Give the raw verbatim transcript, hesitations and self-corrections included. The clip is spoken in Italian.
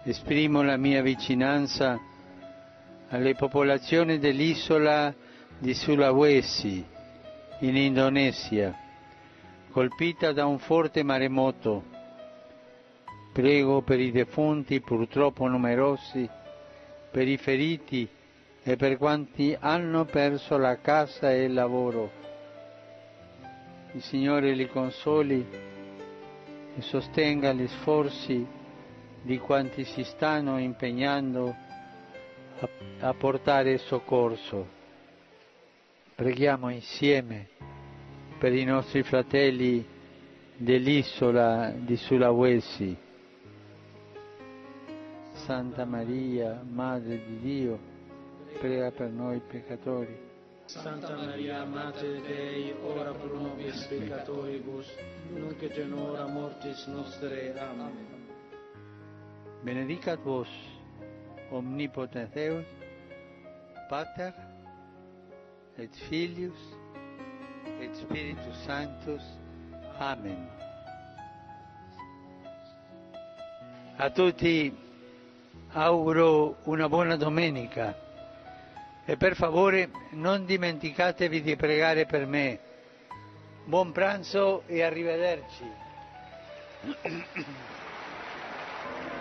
Esprimo la mia vicinanza alle popolazioni dell'isola di Sulawesi, in Indonesia, colpita da un forte maremoto. Prego per i defunti, purtroppo numerosi, per i feriti e per quanti hanno perso la casa e il lavoro. Il Signore li consoli e sostenga gli sforzi di quanti si stanno impegnando a, a portare soccorso. Preghiamo insieme per i nostri fratelli dell'isola di Sulawesi. Santa Maria, Madre di Dio, prega per noi peccatori. Santa Maria, Mater Dei, ora pro nobis peccatoribus, nunc et in hora mortis nostre. Amen. Benedicat vos, omnipotens Deus, Pater, et Filius, et Spiritus Sanctus. Amen. A tutti auguro una buona domenica e per favore non dimenticatevi di pregare per me. Buon pranzo e arrivederci.